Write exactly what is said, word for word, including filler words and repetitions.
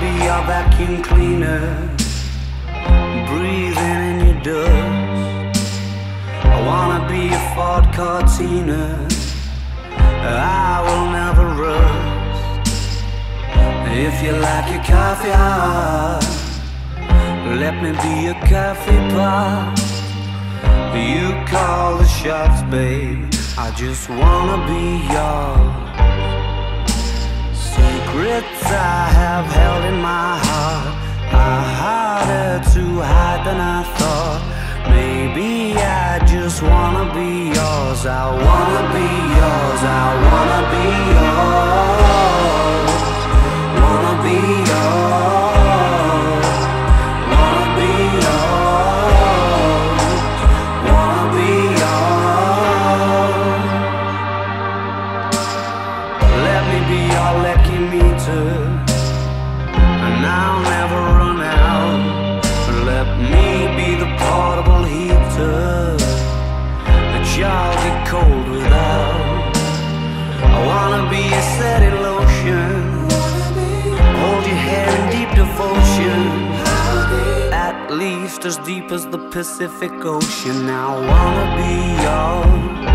be your vacuum cleaner, breathing in your dust. I wanna be a Ford Cortina, I will never rust. If you like your coffee hot, let me be a coffee pot. You call the shots, babe, I just wanna be yours. Secrets I have held in my heart are harder to hide than I thought. Maybe I just wanna be yours. I wanna be yours. I wanna be yours. Wanna be yours. Wanna be yours. Wanna be yours. Let me be your lucky meter, and I'll never run out. Let me be the portable heater that y'all get cold without. I wanna be a steady lotion, hold your hair in deep devotion, at least as deep as the Pacific Ocean. I wanna be yours.